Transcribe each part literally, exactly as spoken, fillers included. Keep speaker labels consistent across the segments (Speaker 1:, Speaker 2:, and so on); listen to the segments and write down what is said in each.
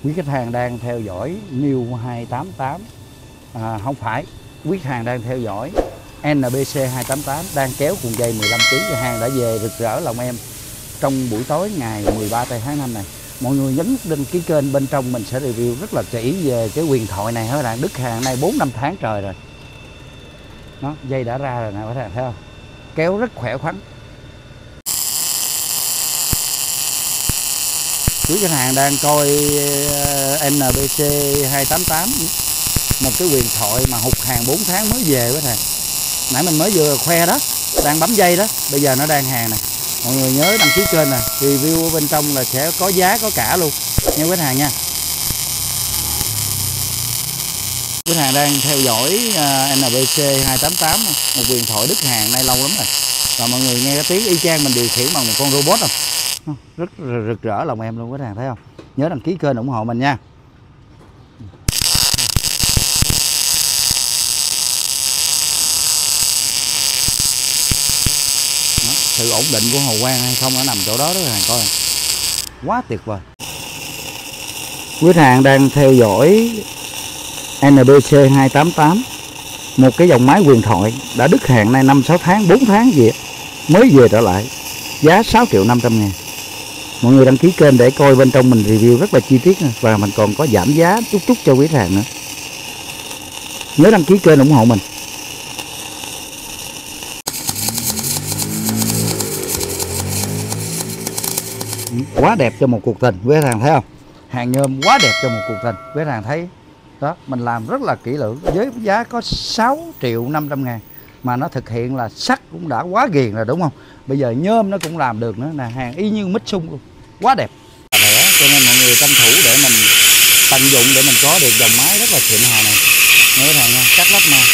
Speaker 1: Quý khách hàng đang theo dõi New hai tám tám, à, không phải, quý khách hàng đang theo dõi en bê xê hai tám tám đang kéo cuộn dây mười lăm ký. Hàng đã về rực rỡ lòng em trong buổi tối ngày mười ba tây tháng năm này. Mọi người nhấn đăng ký kênh, bên trong mình sẽ review rất là kỹ về cái huyền thoại này. Các bạn, đứt hàng này bốn năm tháng trời rồi. Nó dây đã ra rồi nè các bạn thấy không? Kéo rất khỏe khoắn. Quý khách hàng đang coi en bê xê hai tám tám, một cái huyền thoại mà hụt hàng bốn tháng mới về các bạn. Nãy mình mới vừa khoe đó, đang bấm dây đó, bây giờ nó đang hàng nè. Mọi người nhớ đăng ký kênh nè, review ở bên trong là sẽ có giá có cả luôn nha quý khách hàng nha. Quý khách hàng đang theo dõi en bê xê hai tám tám, một huyền thoại đứt hàng nay lâu lắm rồi. Và mọi người nghe cái tiếng y chang mình điều khiển bằng một con robot không? Rất rực rỡ lòng em luôn quý khách hàng thấy không? Nhớ đăng ký kênh ủng hộ mình nha. Đó, sự ổn định của hồ quang hay không nó nằm chỗ đó đó quý khách hàng coi. Quá tuyệt vời. Quý khách hàng đang theo dõi en bê xê hai tám tám, một cái dòng máy huyền thoại đã đứt hàng nay năm sáu tháng, bốn tháng gì mới về trở lại. Giá sáu triệu năm trăm ngàn. Mọi người đăng ký kênh để coi bên trong mình review rất là chi tiết nữa. Và mình còn có giảm giá chút chút cho quý khách hàng nữa. Nhớ đăng ký kênh ủng hộ mình. Quá đẹp cho một cuộc tình, quý khách hàng thấy không? Hàng nhôm quá đẹp cho một cuộc tình, quý khách hàng thấy đó. Mình làm rất là kỹ lưỡng với giá có sáu triệu năm trăm ngàn. Mà nó thực hiện là sắt cũng đã quá ghiền rồi đúng không? Bây giờ nhôm nó cũng làm được nữa nè, hàng y như mít sung luôn, quá đẹp. Rẻ cho nên mọi người tranh thủ để mình tận dụng để mình có được dòng máy rất là xịn hò này. Nghe các bạn nha, cắt lắp mà.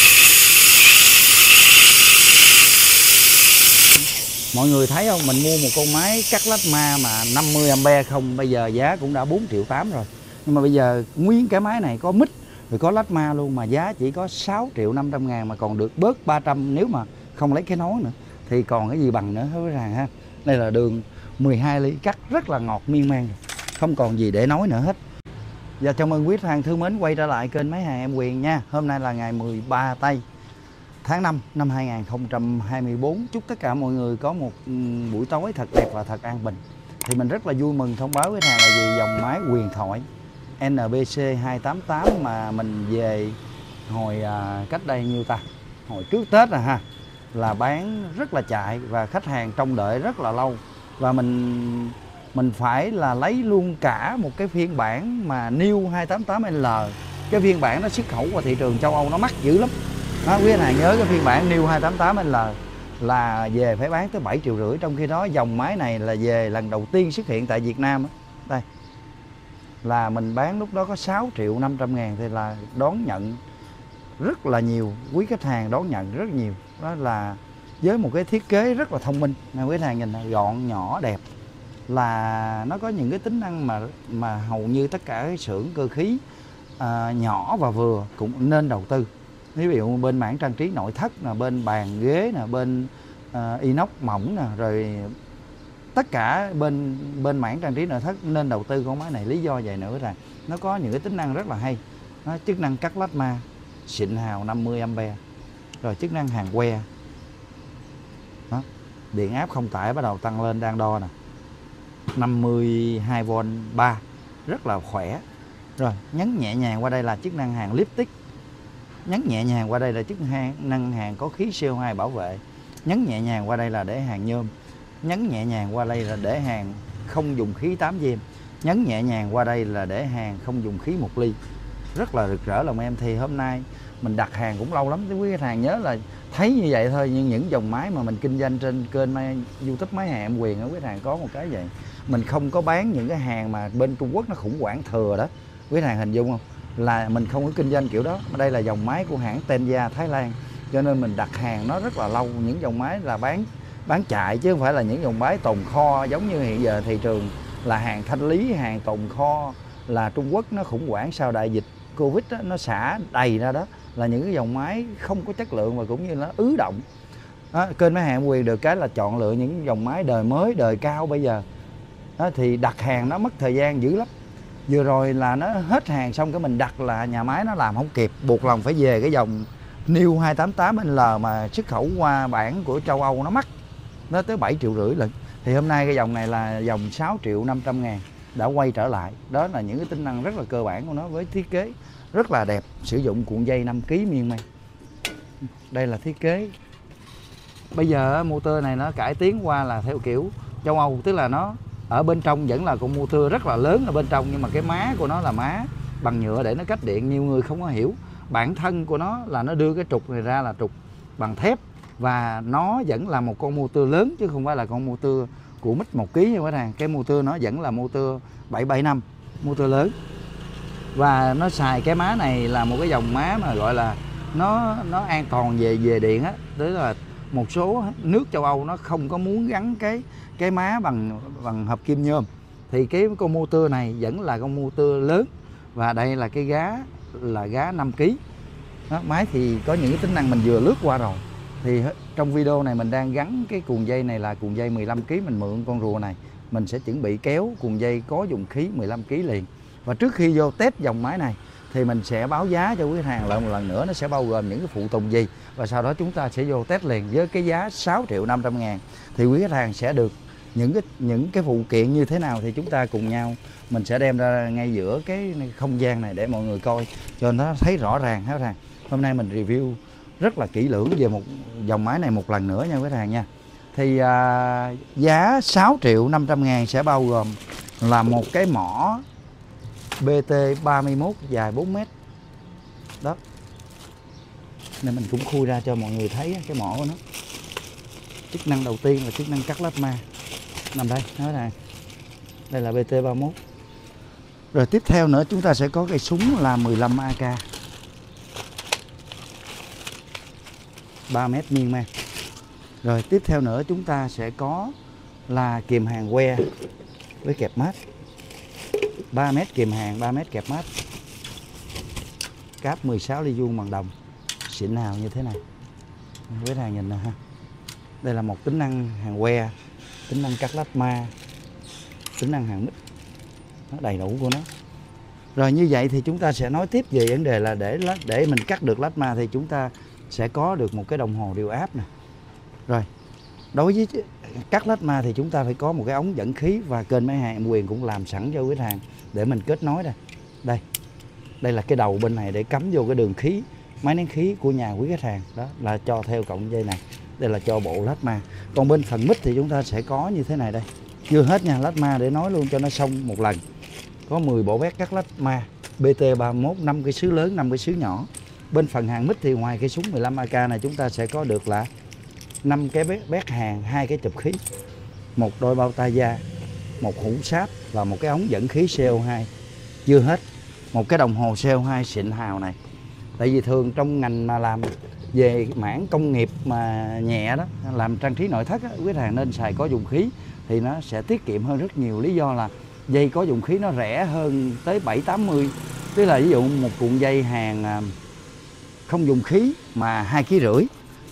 Speaker 1: Mọi người thấy không, mình mua một con máy cắt lách ma mà năm mươi ampe không, bây giờ giá cũng đã bốn triệu tám rồi. Nhưng mà bây giờ nguyên cái máy này có mic rồi có lách ma luôn mà giá chỉ có sáu triệu năm trăm ngàn, mà còn được bớt ba trăm nếu mà không lấy cái nối nữa. Thì còn cái gì bằng nữa hết ràng ha. Đây là đường mười hai ly cắt rất là ngọt miên man, không còn gì để nói nữa hết. Và chào mừng quý khách hàng thương mến quay trở lại kênh Máy Hàng Em Quyền nha. Hôm nay là ngày mười ba tây tháng năm năm hai nghìn không trăm hai mươi tư. Chúc tất cả mọi người có một buổi tối thật đẹp và thật an bình. Thì mình rất là vui mừng thông báo với hàng là gì dòng máy huyền thoại en bê xê hai tám tám mà mình về hồi à, cách đây nhiêu ta, hồi trước Tết rồi ha, là bán rất là chạy và khách hàng trông đợi rất là lâu. Và mình mình phải là lấy luôn cả một cái phiên bản mà New hai tám tám L. Cái phiên bản nó xuất khẩu qua thị trường châu Âu nó mắc dữ lắm đó. Quý khách hàng nhớ cái phiên bản New hai tám tám L là về phải bán tới bảy triệu rưỡi, trong khi đó dòng máy này là về lần đầu tiên xuất hiện tại Việt Nam đó. Đây là mình bán lúc đó có sáu triệu năm trăm ngàn, thì là đón nhận rất là nhiều, quý khách hàng đón nhận rất nhiều. Đó là với một cái thiết kế rất là thông minh, quý khách hàng nhìn này, gọn nhỏ đẹp, là nó có những cái tính năng mà mà hầu như tất cả cái xưởng cơ khí à, nhỏ và vừa cũng nên đầu tư. Ví dụ bên mảng trang trí nội thất nè, bên bàn ghế nè, bên uh, inox mỏng nè, rồi tất cả bên bên mảng trang trí nội thất nên đầu tư con máy này. Lý do vậy nữa là nó có những cái tính năng rất là hay. Nó chức năng cắt lách ma xịn hào năm mươi ampe, rồi chức năng hàng que đó, điện áp không tải bắt đầu tăng lên, đang đo nè, năm mươi hai vôn ba, rất là khỏe. Rồi nhấn nhẹ nhàng qua đây là chức năng hàng lipstick, nhấn nhẹ nhàng qua đây là chức năng hàng có khí xê o hai bảo vệ, nhấn nhẹ nhàng qua đây là để hàng nhôm, nhấn nhẹ nhàng qua đây là để hàng không dùng khí tám diêm, nhấn nhẹ nhàng qua đây là để hàng không dùng khí một ly. Rất là rực rỡ lòng em. Thì hôm nay mình đặt hàng cũng lâu lắm, quý khách hàng nhớ là thấy như vậy thôi, nhưng những dòng máy mà mình kinh doanh trên kênh YouTube Máy Hàng Em Quyền, quý khách hàng có một cái vậy, mình không có bán những cái hàng mà bên Trung Quốc nó khủng hoảng thừa đó, quý khách hàng hình dung không, là mình không có kinh doanh kiểu đó. Đây là dòng máy của hãng Tenza Thái Lan, cho nên mình đặt hàng nó rất là lâu. Những dòng máy là bán bán chạy chứ không phải là những dòng máy tồn kho giống như hiện giờ thị trường là hàng thanh lý, hàng tồn kho là Trung Quốc nó khủng hoảng sau đại dịch Covid đó, nó xả đầy ra đó, là những cái dòng máy không có chất lượng và cũng như nó ứ động đó. Kênh Máy Hàng Em Quyền được cái là chọn lựa những dòng máy đời mới, đời cao bây giờ đó, thì đặt hàng nó mất thời gian dữ lắm. Vừa rồi là nó hết hàng xong cái mình đặt là nhà máy nó làm không kịp, buộc lòng phải về cái dòng New hai tám tám L mà xuất khẩu qua bản của châu Âu nó mắc, nó tới bảy triệu rưỡi lận. Thì hôm nay cái dòng này là dòng sáu triệu năm trăm ngàn đã quay trở lại. Đó là những cái tính năng rất là cơ bản của nó với thiết kế rất là đẹp, sử dụng cuộn dây năm ki lô gam miên man. Đây là thiết kế. Bây giờ motor này nó cải tiến qua là theo kiểu châu Âu, tức là nó ở bên trong vẫn là con motor rất là lớn ở bên trong, nhưng mà cái má của nó là má bằng nhựa để nó cách điện. Nhiều người không có hiểu, bản thân của nó là nó đưa cái trục này ra là trục bằng thép, và nó vẫn là một con motor lớn chứ không phải là con motor của mít một ký nha các bạn. Cái motor nó vẫn là motor bảy bảy năm, motor lớn, và nó xài cái má này là một cái dòng má mà gọi là nó nó an toàn về về điện á. Tức là một số nước châu Âu nó không có muốn gắn cái cái má bằng bằng hợp kim nhôm, thì cái con motor này vẫn là con motor lớn, và đây là cái gá là gá năm ký. Đó, máy thì có những cái tính năng mình vừa lướt qua rồi. Thì trong video này mình đang gắn cái cuộn dây này là cuộn dây mười lăm ký, mình mượn con rùa này, mình sẽ chuẩn bị kéo cuộn dây có dùng khí mười lăm ký liền. Và trước khi vô test dòng máy này thì mình sẽ báo giá cho quý khách hàng lại một lần nữa, nó sẽ bao gồm những cái phụ tùng gì, và sau đó chúng ta sẽ vô test liền với cái giá sáu triệu năm trăm ngàn. Thì quý khách hàng sẽ được những cái những cái phụ kiện như thế nào thì chúng ta cùng nhau mình sẽ đem ra ngay giữa cái không gian này để mọi người coi cho nó thấy rõ ràng hết ràng. Hôm nay mình review rất là kỹ lưỡng về một dòng máy này một lần nữa nha quý khách hàng nha. Thì à, giá sáu triệu năm trăm ngàn sẽ bao gồm là một cái mỏ bê tê ba mươi mốt dài bốn mét. Đó. Nên mình cũng khui ra cho mọi người thấy cái mỏ của nó. Chức năng đầu tiên là chức năng cắt lát ma. Nằm đây, nói này. Đây là bê tê ba mươi mốt. Rồi tiếp theo nữa chúng ta sẽ có cây súng là mười lăm A K. ba mét miên man. Rồi tiếp theo nữa chúng ta sẽ có là kìm hàng que với kẹp mát. ba mét kìm hàng, ba mét kẹp mát. Cáp mười sáu ly vuông bằng đồng. Xịn hào như thế này. Với hàng nhìn nè ha. Đây là một tính năng hàng que, tính năng cắt lát ma, tính năng hàng mít. Nó đầy đủ của nó. Rồi như vậy thì chúng ta sẽ nói tiếp về vấn đề là để để mình cắt được lát ma thì chúng ta sẽ có được một cái đồng hồ điều áp nè. Rồi, đối với cắt lát ma thì chúng ta phải có một cái ống dẫn khí, và kênh máy hàng em Quyền cũng làm sẵn cho quý khách hàng để mình kết nối đây. Đây. Đây là cái đầu bên này để cắm vô cái đường khí, máy nén khí của nhà quý khách hàng. Đó là cho theo cọng dây này. Đây là cho bộ lát ma. Còn bên phần mít thì chúng ta sẽ có như thế này đây. Chưa hết nha, lát ma để nói luôn cho nó xong một lần. Có mười bộ bét cắt lát ma, bê tê ba mươi mốt, năm cái sứ lớn, năm cái sứ nhỏ. Bên phần hàng mít thì ngoài cái súng mười lăm A K này chúng ta sẽ có được là năm cái bét hàng, hai cái chụp khí, một đôi bao tay da, một hũ sáp và một cái ống dẫn khí xê o hai. Chưa hết, một cái đồng hồ xê o hai xịn hào này. Tại vì thường trong ngành mà làm về mảng công nghiệp mà nhẹ đó, làm trang trí nội thất á, quý khách hàng nên xài có dùng khí thì nó sẽ tiết kiệm hơn rất nhiều. Lý do là dây có dùng khí nó rẻ hơn tới bảy tám mươi. Tức là ví dụ một cuộn dây hàng không dùng khí mà hai ký rưỡi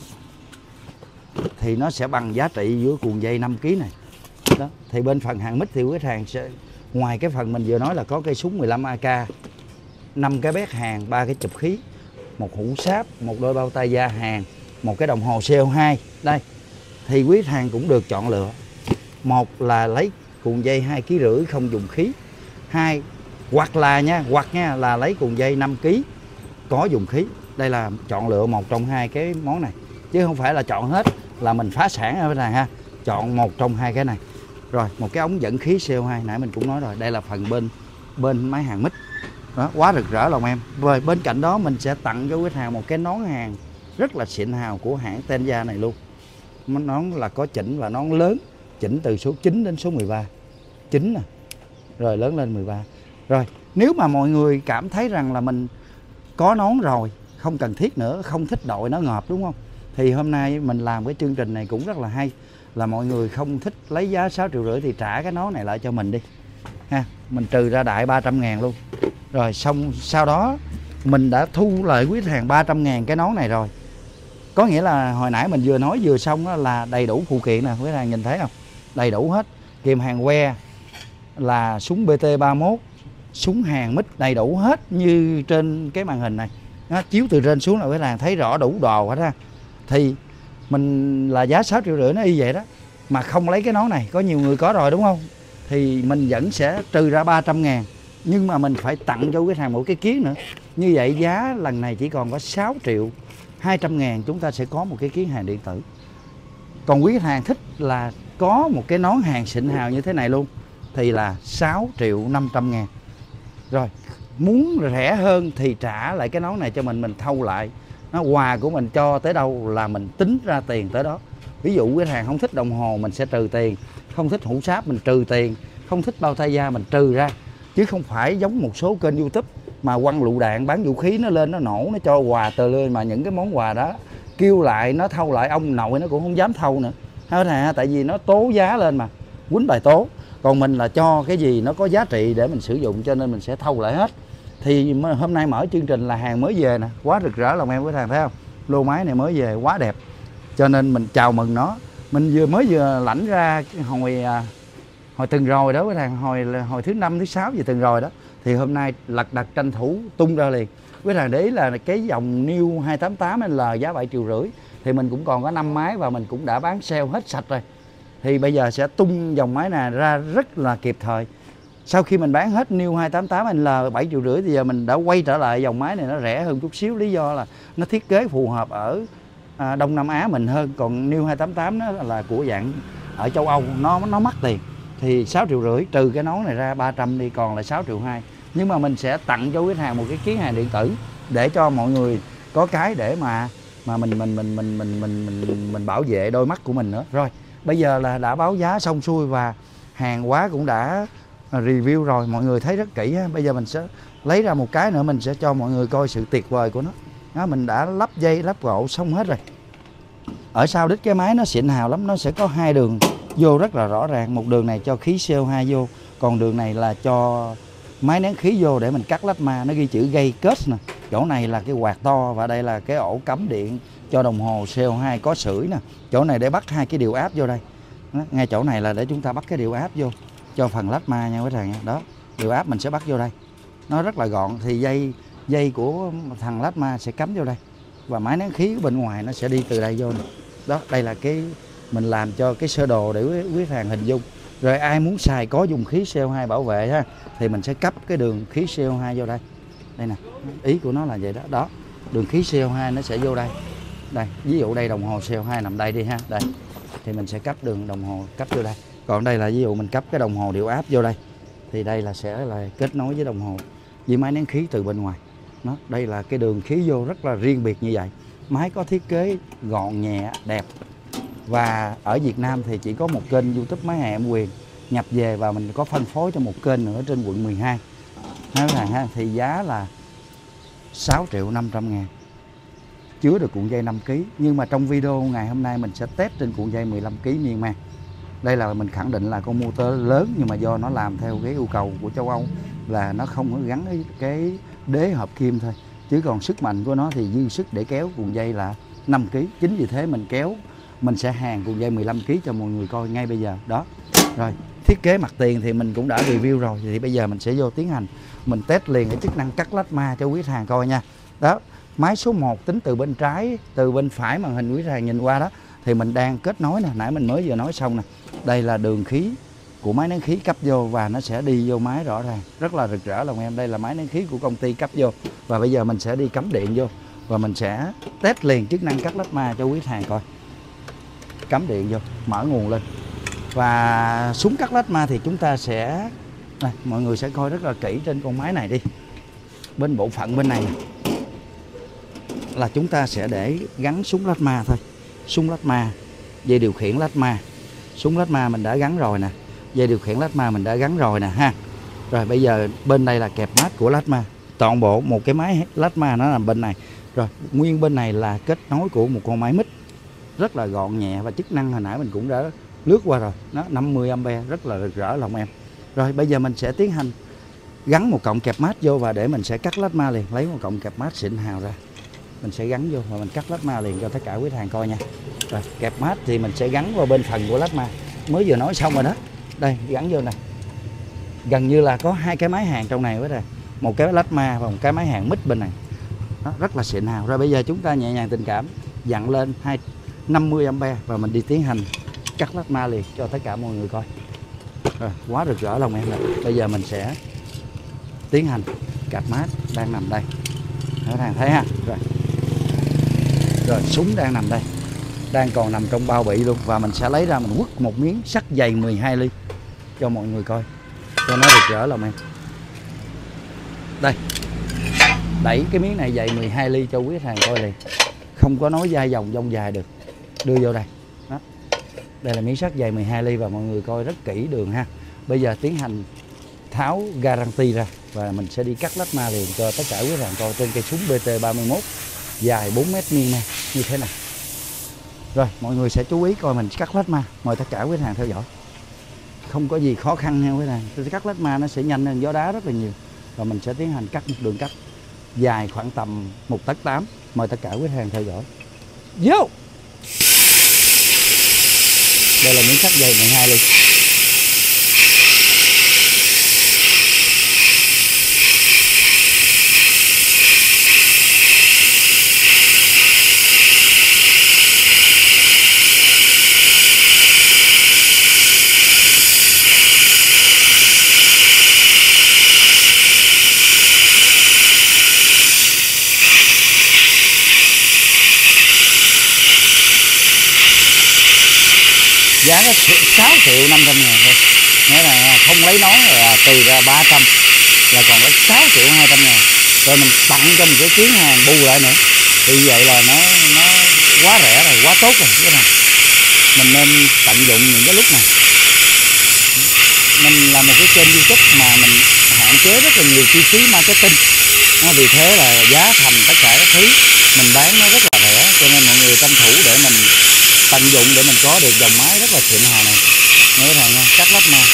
Speaker 1: thì nó sẽ bằng giá trị với cuộn dây năm ký này. Đó. Thì bên phần hàng mít thì quý khách hàng sẽ ngoài cái phần mình vừa nói là có cây súng mười lăm A K, năm cái bét hàng, ba cái chụp khí, một hũ sáp, một đôi bao tay da hàng, một cái đồng hồ xê o hai. Đây. Thì quý khách hàng cũng được chọn lựa. Một là lấy cuộn dây hai ký rưỡi không dùng khí. Hai hoặc là nha, hoặc nha là lấy cuộn dây năm ký có dùng khí. Đây là chọn lựa một trong hai cái món này, chứ không phải là chọn hết là mình phá sản ở bên này ha. Chọn một trong hai cái này. Rồi một cái ống dẫn khí xê o hai nãy mình cũng nói rồi. Đây là phần bên bên máy hàng mít. Đó, quá rực rỡ lòng em. Rồi bên cạnh đó mình sẽ tặng cho quý khách hàng một cái nón hàng rất là xịn hào của hãng Tenza này luôn. Nón là có chỉnh và nón lớn, chỉnh từ số chín đến số mười ba. chín nè. Rồi lớn lên mười ba. Rồi, nếu mà mọi người cảm thấy rằng là mình có nón rồi, không cần thiết nữa, không thích đội nó ngợp đúng không? Thì hôm nay mình làm cái chương trình này cũng rất là hay. Là mọi người không thích lấy giá sáu triệu rưỡi thì trả cái nón này lại cho mình đi. Ha, mình trừ ra đại ba trăm ngàn luôn. Rồi xong sau đó mình đã thu lại quý khách hàng ba trăm ngàn cái nón này rồi. Có nghĩa là hồi nãy mình vừa nói vừa xong đó là đầy đủ phụ kiện nè, quý khách hàng nhìn thấy không? Đầy đủ hết. Kìm hàng que là súng bê tê ba mươi mốt, súng hàng mít đầy đủ hết như trên cái màn hình này. Nó chiếu từ trên xuống là quý hàng thấy rõ đủ đồ hết ha. Thì mình là giá sáu triệu rưỡi nó y vậy đó. Mà không lấy cái nón này, có nhiều người có rồi đúng không? Thì mình vẫn sẽ trừ ra ba trăm ngàn. Nhưng mà mình phải tặng cho quý hàng một cái kiến nữa. Như vậy giá lần này chỉ còn có sáu triệu hai trăm ngàn, chúng ta sẽ có một cái kiến hàng điện tử. Còn quý hàng thích là có một cái nón hàng xịn hào như thế này luôn thì là sáu triệu năm trăm ngàn. Rồi, muốn rẻ hơn thì trả lại cái nón này cho mình, mình thâu lại. Nó quà của mình cho tới đâu là mình tính ra tiền tới đó. Ví dụ quý hàng không thích đồng hồ mình sẽ trừ tiền, không thích hũ sáp mình trừ tiền, không thích bao tay da mình trừ ra. Chứ không phải giống một số kênh YouTube mà quăng lựu đạn bán vũ khí nó lên nó nổ, nó cho quà tờ lơi, mà những cái món quà đó kêu lại nó thâu lại ông nội nó cũng không dám thâu nữa. Nè, tại vì nó tố giá lên mà, quýnh bài tố. Còn mình là cho cái gì nó có giá trị để mình sử dụng cho nên mình sẽ thâu lại hết. Thì hôm nay mở chương trình là hàng mới về nè, quá rực rỡ lòng em quý hàng thấy không? Lô máy này mới về quá đẹp. Cho nên mình chào mừng nó. Mình vừa mới vừa lãnh ra hồi hồi tuần rồi đó quý hàng, hồi hồi thứ năm thứ sáu gì tuần rồi đó. Thì hôm nay lật đật tranh thủ tung ra liền. Quý hàng để ý là cái dòng New hai tám tám L giá bảy triệu rưỡi thì mình cũng còn có năm máy và mình cũng đã bán sale hết sạch rồi. Thì bây giờ sẽ tung dòng máy này ra rất là kịp thời. Sau khi mình bán hết New hai tám tám L bảy triệu rưỡi thì giờ mình đã quay trở lại dòng máy này nó rẻ hơn chút xíu, lý do là nó thiết kế phù hợp ở à, Đông Nam Á mình hơn. Còn New hai tám tám nó là của dạng ở châu Âu, nó nó mắc tiền. Thì sáu triệu rưỡi trừ cái nón này ra ba trăm đi, còn là sáu triệu hai. Nhưng mà mình sẽ tặng cho khách hàng một cái kiến hàng điện tử để cho mọi người có cái để mà mà mình mình mình mình mình mình mình mình bảo vệ đôi mắt của mình nữa. Rồi, bây giờ là đã báo giá xong xuôi và hàng hóa cũng đã review rồi, mọi người thấy rất kỹ ha. Bây giờ mình sẽ lấy ra một cái nữa, mình sẽ cho mọi người coi sự tuyệt vời của nó. Đó, mình đã lắp dây lắp gỗ xong hết rồi. Ở sau đít cái máy nó xịn hào lắm, nó sẽ có hai đường vô rất là rõ ràng. Một đường này cho khí xê o hai vô, còn đường này là cho máy nén khí vô để mình cắt lát ma. Nó ghi chữ gây kết nè, chỗ này là cái quạt to và đây là cái ổ cắm điện cho đồng hồ xê o hai có sưởi nè. Chỗ này để bắt hai cái điều áp vô đây. Đó, ngay chỗ này là để chúng ta bắt cái điều áp vô cho phần lát ma nha quý thằng. Đó, điều áp mình sẽ bắt vô đây, nó rất là gọn. Thì dây dây của thằng lát ma sẽ cắm vô đây và máy nén khí bên ngoài nó sẽ đi từ đây vô này. Đó, đây là cái mình làm cho cái sơ đồ để quý, quý hàng hình dung. Rồi ai muốn xài có dùng khí xê o hai bảo vệ ha, thì mình sẽ cấp cái đường khí xê o hai vô đây. Đây nè, ý của nó là vậy đó. Đó, đường khí xê o hai nó sẽ vô đây. Đây, ví dụ đây đồng hồ xê o hai nằm đây đi ha. Đây, thì mình sẽ cấp đường đồng hồ cấp vô đây. Còn đây là ví dụ mình cấp cái đồng hồ điều áp vô đây. Thì đây là sẽ là kết nối với đồng hồ với máy nén khí từ bên ngoài. Nó, đây là cái đường khí vô rất là riêng biệt như vậy. Máy có thiết kế gọn nhẹ, đẹp. Và ở Việt Nam thì chỉ có một kênh YouTube máy hàng em Quyền nhập về và mình có phân phối cho một kênh nữa trên quận mười hai. Hai hàng ha, thì giá là sáu triệu năm trăm ngàn. Chứa được cuộn dây năm ki lô gam. Nhưng mà trong video ngày hôm nay mình sẽ test trên cuộn dây mười lăm ki lô gam miên man. Đây là mình khẳng định là con motor lớn, nhưng mà do nó làm theo cái yêu cầu của châu Âu là nó không có gắn cái đế hợp kim thôi. Chứ còn sức mạnh của nó thì dư sức để kéo cuộn dây là năm ki lô gam. Chính vì thế mình kéo, mình sẽ hàng cuộn dây mười lăm ki lô gam cho mọi người coi ngay bây giờ. Đó. Rồi, thiết kế mặt tiền thì mình cũng đã review rồi. Thì bây giờ mình sẽ vô tiến hành mình test liền cái chức năng cắt lát ma cho quý hàng coi nha. Đó, máy số một tính từ bên trái, từ bên phải màn hình quý hàng nhìn qua đó thì mình đang kết nối nè, nãy mình mới vừa nói xong nè. Đây là đường khí của máy nén khí cấp vô và nó sẽ đi vô máy rõ ràng, rất là rực rỡ lòng em. Đây là máy nén khí của công ty cấp vô và bây giờ mình sẽ đi cắm điện vô và mình sẽ test liền chức năng cắt lát ma cho quý hàng coi. Cắm điện vô, mở nguồn lên và súng cắt lát ma thì chúng ta sẽ đây, mọi người sẽ coi rất là kỹ trên con máy này đi. Bên bộ phận bên này là chúng ta sẽ để gắn súng lát ma thôi. Súng lát ma, dây điều khiển lát ma. Súng lát ma mình đã gắn rồi nè, dây điều khiển lát ma mình đã gắn rồi nè ha. Rồi bây giờ bên đây là kẹp mát của lát ma. Toàn bộ một cái máy lát ma nó nằm bên này. Rồi nguyên bên này là kết nối của một con máy mít rất là gọn nhẹ và chức năng hồi nãy mình cũng đã lướt qua rồi. Nó năm mươi am pe rất là rực rỡ lòng em. Rồi bây giờ mình sẽ tiến hành gắn một cọng kẹp mát vô và để mình sẽ cắt lát ma liền. Lấy một cọng kẹp mát xịn hào ra, mình sẽ gắn vô và mình cắt lát ma liền cho tất cả quý hàng coi nha. Rồi kẹp mát thì mình sẽ gắn vào bên phần của lát ma, mới vừa nói xong rồi đó. Đây gắn vô nè, gần như là có hai cái máy hàng trong này với đây, một cái lách ma và một cái máy hàng mít bên này. Đó, rất là xịn hào. Rồi bây giờ chúng ta nhẹ nhàng tình cảm dặn lên hai năm mươi ampe và mình đi tiến hành cắt lách ma liền cho tất cả mọi người coi. Rồi, quá rực rỡ lòng em rồi. Bây giờ mình sẽ tiến hành cạp mát đang nằm đây. Các bạn thấy ha. Rồi. Rồi súng đang nằm đây. Đang còn nằm trong bao bì luôn, và mình sẽ lấy ra mình quất một miếng sắt dày mười hai ly cho mọi người coi cho nó rực rỡ lòng em. Đây. Đẩy cái miếng này dày mười hai ly cho quý khách hàng coi liền. Không có nói dai dòng dông dài được. Đưa vô đây. Đó. Đây là miếng sắt dày mười hai ly và mọi người coi rất kỹ đường ha. Bây giờ tiến hành tháo guarantee ra và mình sẽ đi cắt lách ma liền cho tất cả quý khách hàng coi trên cây súng B T ba mươi mốt dài bốn mét miên ma như thế này. Rồi mọi người sẽ chú ý coi mình cắt lách ma. Mời tất cả quý khách hàng theo dõi. Không có gì khó khăn nha quý khách hàng. Cắt lách ma nó sẽ nhanh hơn gió đá rất là nhiều. Và mình sẽ tiến hành cắt một đường cắt dài khoảng tầm một tấc tám. Mời tất cả quý khách hàng theo dõi. Vô. Đây là miếng sắt dày mười hai ly. Giá có sáu triệu năm trăm ngàn thôi. Nghĩa là không lấy nón là từ ra ba trăm là còn có sáu triệu hai trăm ngàn. Rồi mình tặng cho một cái chuyến hàng bù lại nữa. Thì vậy là nó nó quá rẻ rồi, quá tốt rồi. Cái này mình nên tận dụng những cái lúc này. Mình là một cái kênh YouTube mà mình hạn chế rất là nhiều chi phí marketing. Nó vì thế là giá thành tất cả các thứ mình bán nó rất là rẻ, cho nên mọi người tranh thủ để mình tận dụng để mình có được dòng máy rất là xịn hào này. Nhớ thằng nha, cắt lách ma.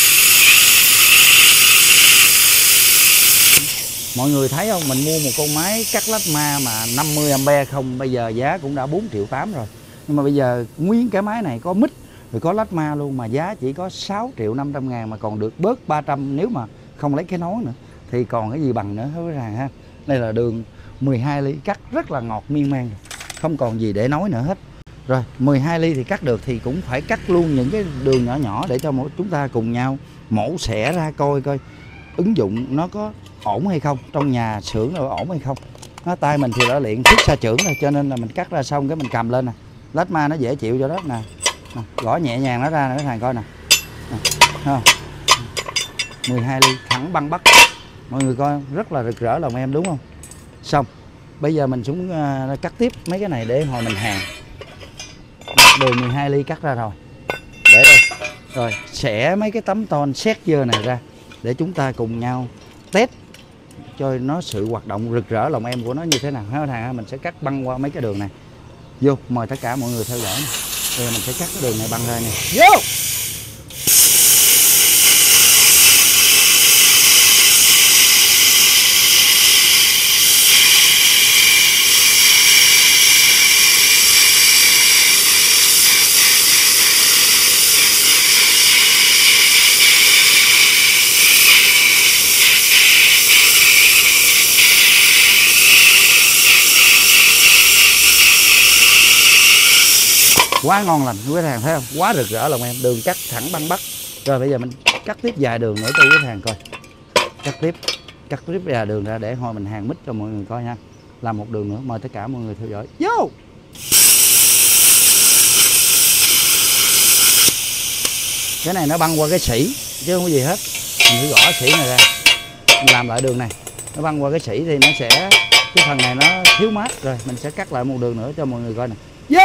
Speaker 1: Mọi người thấy không, mình mua một con máy cắt lách ma mà năm mươi ampe không, bây giờ giá cũng đã bốn triệu tám rồi. Nhưng mà bây giờ nguyên cái máy này có mic rồi có lách ma luôn mà giá chỉ có sáu triệu năm trăm ngàn mà còn được bớt ba trăm nếu mà không lấy cái nón nữa. Thì còn cái gì bằng nữa hết ràng ha. Đây là đường mười hai ly cắt rất là ngọt miên man rồi. Không còn gì để nói nữa hết. Rồi mười hai ly thì cắt được thì cũng phải cắt luôn những cái đường nhỏ nhỏ để cho mỗi chúng ta cùng nhau mổ xẻ ra coi coi ứng dụng nó có ổn hay không, trong nhà xưởng nó ổn hay không. Nó tay mình thì đã luyện thức xa trưởng rồi, cho nên là mình cắt ra xong cái mình cầm lên nè. Lách ma nó dễ chịu cho đó nè. Nè, gõ nhẹ nhàng nó ra nè các thằng coi nè. Nè, thấy không? mười hai ly thẳng băng bắt. Mọi người coi rất là rực rỡ lòng em đúng không? Xong. Bây giờ mình xuống uh, cắt tiếp mấy cái này để hồi mình hàng. Đường mười hai ly cắt ra rồi. Để đây. Rồi xẻ mấy cái tấm ton xét dơ này ra để chúng ta cùng nhau test cho nó sự hoạt động rực rỡ lòng em của nó như thế nào. Hai thằng mình sẽ cắt băng qua mấy cái đường này. Vô, mời tất cả mọi người theo dõi. Rồi mình sẽ cắt cái đường này băng ra nè. Vô. Quá ngon lành quý khách hàng thấy không? Quá rực rỡ lòng em, đường cắt thẳng băng bắt. Rồi bây giờ mình cắt tiếp vài đường nữa cho quý khách hàng coi. Cắt tiếp, cắt tiếp vài đường ra để hồi mình hàng mít cho mọi người coi nha. Làm một đường nữa, mời tất cả mọi người theo dõi. Vô. Cái này nó băng qua cái sỉ chứ không có gì hết. Mình phải gõ sỉ này ra. Mình làm lại đường này. Nó băng qua cái sỉ thì nó sẽ, cái phần này nó thiếu mát. Rồi mình sẽ cắt lại một đường nữa cho mọi người coi nè. Vô.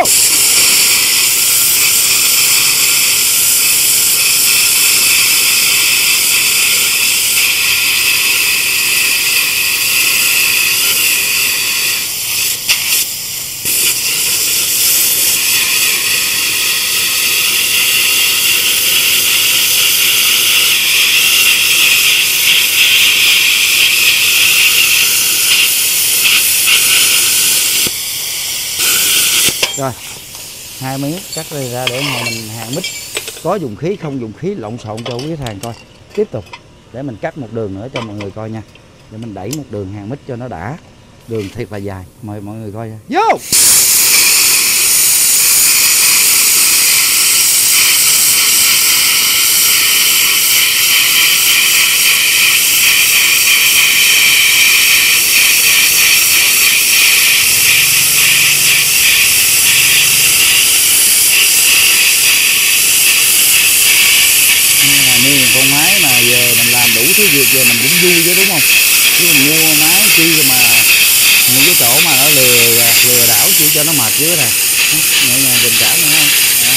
Speaker 1: Rồi hai miếng cắt ra để mà mình hàng mít, có dùng khí không dùng khí lộn xộn cho quý khách hàng coi. Tiếp tục để mình cắt một đường nữa cho mọi người coi nha. Để mình đẩy một đường hàng mít cho nó đã. Đường thiệt là dài, mời mọi người coi nha. Vô!
Speaker 2: Con máy mà về mình làm đủ thứ việc về mình cũng vui chứ, đúng không? Chứ mình mua máy chi mà những cái chỗ mà nó lừa lừa đảo chỉ cho nó mệt chứ nè. Nhẹ nhàng tình cảm nữa không? À.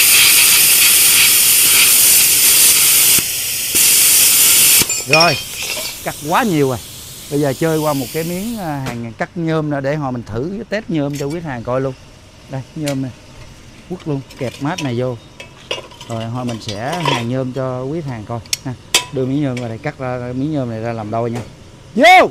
Speaker 1: Rồi, cắt quá nhiều rồi. Bây giờ chơi qua một cái miếng hàng cắt nhôm nữa để hồi mình thử test nhôm cho quý hàng coi luôn. Đây, nhôm này. Quất luôn, kẹp mát này vô. Rồi hồi mình sẽ hàng nhôm cho quý hàng coi ha. Đưa miếng nhôm vào đây, cắt ra miếng nhôm này ra làm đôi nha. Vô!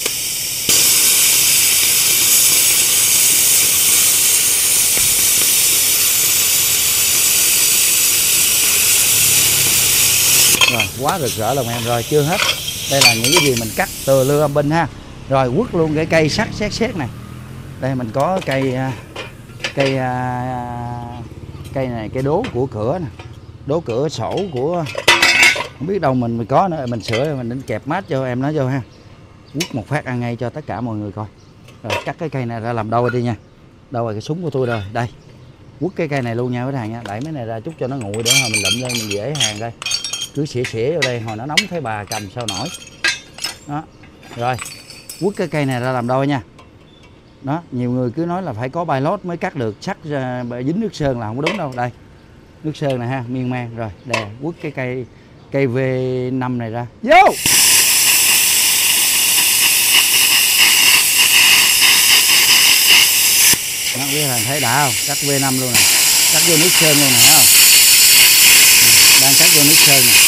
Speaker 1: Rồi, quá rực rỡ lòng em. Rồi chưa hết. Đây là những cái gì mình cắt từ lưa âm binh ha. Rồi quất luôn cái cây sắt xét xét này. Đây mình có cây cây cây này, cây đố của cửa nè. Đố cửa sổ của không biết đâu mình mình có nữa, mình sửa mình định kẹp mát cho em nó vô ha. Quất một phát ăn ngay cho tất cả mọi người coi. Rồi cắt cái cây này ra làm đôi đi nha. Đâu rồi cái súng của tôi rồi, đây. Quất cái cây này luôn nha các hàng nha. Đẩy mấy này ra chút cho nó nguội để hồi mình lụm lên mình dễ hàng đây. Cứ xỉa xỉa vô đây hồi nó nóng thấy bà cầm sao nổi. Đó. Rồi, quất cái cây này ra làm đôi nha. Đó, nhiều người cứ nói là phải có pilot mới cắt được, sắt dính nước sơn là không có đúng đâu. Đây. Nước sơn này ha, miên man. Rồi, đè quất cái cây cây V năm này ra. Vô! Đó, quý thằng thấy đã không? Cắt V năm luôn nè. Cắt vô nước sơn luôn nè, thấy không? Đang cắt vô nước sơn nè.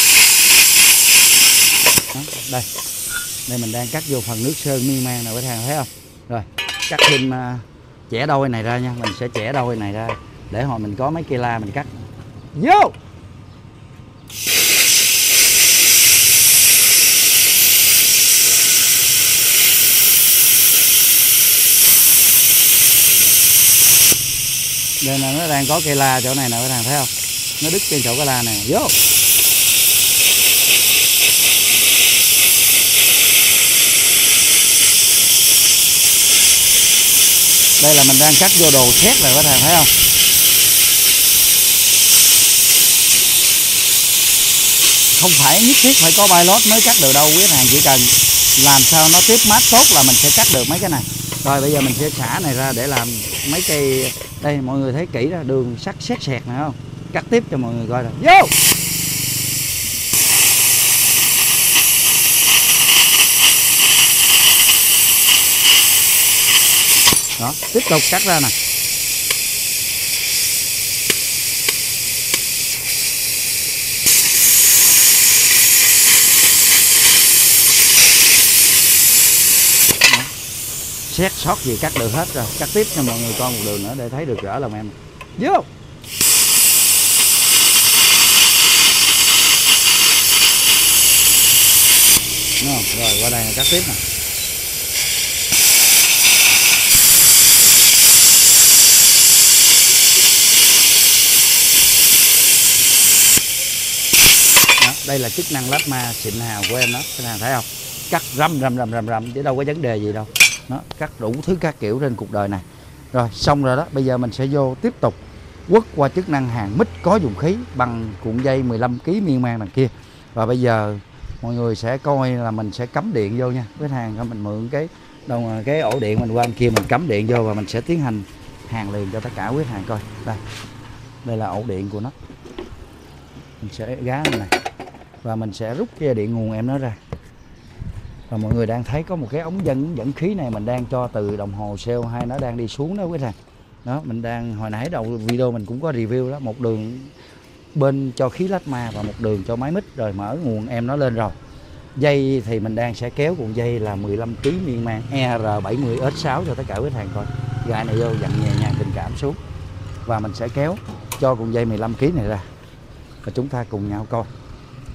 Speaker 1: Đó, đây. Đây mình đang cắt vô phần nước sơn miên man nè quý thằng thấy không? Rồi, cắt thêm uh, chẻ đôi này ra nha. Mình sẽ chẻ đôi này ra để hồi mình có mấy cây la mình cắt. Vô! Đây là nó đang có cây la chỗ này nè các bạn thấy không? Nó đứt trên chỗ cái la này. Vô! Đây là mình đang cắt vô đồ xét rồi các bạn thấy không? Không phải nhất thiết phải có pilot mới cắt được đâu quý hàng, chỉ cần làm sao nó tiếp mát tốt là mình sẽ cắt được mấy cái này. Rồi bây giờ mình sẽ xả này ra để làm mấy cây. Đây mọi người thấy kỹ ra đường sắt xét sẹt này không? Cắt tiếp cho mọi người coi rồi. Vô! Đó, tiếp tục cắt ra nè. Xét sót gì cắt được hết rồi. Cắt tiếp cho mọi người coi một đường nữa để thấy được rõ lòng em. Vô! Đúng không? Rồi qua đây cắt tiếp nè. Đó, đây là chức năng plasma xịn hào của em đó. Các bạn thấy không? Cắt răm răm răm răm răm chứ đâu có vấn đề gì đâu. Nó cắt đủ thứ các kiểu trên cuộc đời này. Rồi xong rồi đó, bây giờ mình sẽ vô tiếp tục quất qua chức năng hàng mít có dùng khí bằng cuộn dây mười lăm ki lô gam miên man đằng kia. Và bây giờ mọi người sẽ coi là mình sẽ cắm điện vô nha. Với hàng mình mượn cái đâu cái ổ điện mình qua bên kia mình cắm điện vô và mình sẽ tiến hành hàng liền cho tất cả quý hàng coi. Đây. Đây là ổ điện của nó. Mình sẽ gá này và mình sẽ rút cái điện nguồn em nó ra. Và mọi người đang thấy có một cái ống dẫn dẫn khí này mình đang cho từ đồng hồ xê o hai nó đang đi xuống đó quý thằng. Đó, mình đang hồi nãy đầu video mình cũng có review đó, một đường bên cho khí plasma và một đường cho máy mít rồi mở nguồn em nó lên rồi. Dây thì mình đang sẽ kéo cuộn dây là mười lăm ki lô gam miên man E R bảy mươi S sáu cho tất cả quý thằng coi. Gài này vô dặn nhẹ nhàng tình cảm xuống. Và mình sẽ kéo cho cuộn dây mười lăm ki lô gam này ra. Và chúng ta cùng nhau coi